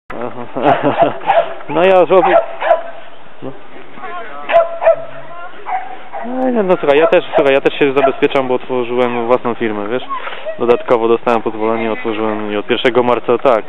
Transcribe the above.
No ja zrobię... No słuchaj, ja też się zabezpieczam, bo otworzyłem własną firmę, wiesz? Dodatkowo dostałem pozwolenie, otworzyłem i od 1 marca, tak.